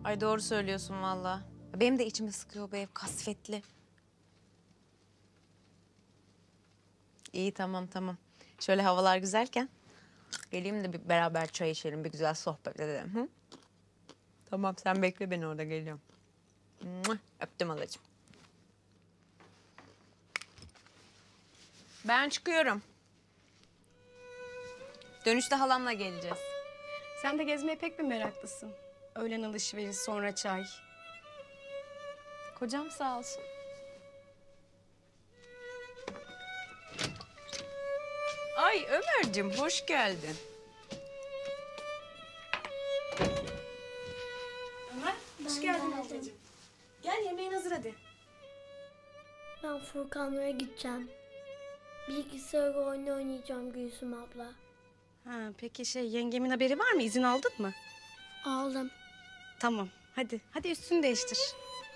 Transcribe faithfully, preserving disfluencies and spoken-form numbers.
Ay doğru söylüyorsun vallahi. Benim de içimi sıkıyor bu ev, kasvetli. İyi tamam tamam. Şöyle havalar güzelken geleyim de bir beraber çay içelim, bir güzel sohbet edelim. Hı? Tamam sen bekle beni orada geliyorum. Mua, öptüm halacığım. Ben çıkıyorum. Dönüşte halamla geleceğiz. Sen de gezmeye pek bir meraklısın. Öğlen alışveriş, sonra çay. Kocam sağ olsun. Ay Ömerciğim hoş geldin. Ömer, hoş geldin ablacığım. Gel yemeğin hazır hadi. Ben Furkanlara gideceğim. Bilgisayar oyunu oynayacağım Gülsüm abla. Ha, peki şey yengemin haberi var mı? İzin aldın mı? Aldım. Tamam, hadi. Hadi üstünü değiştir.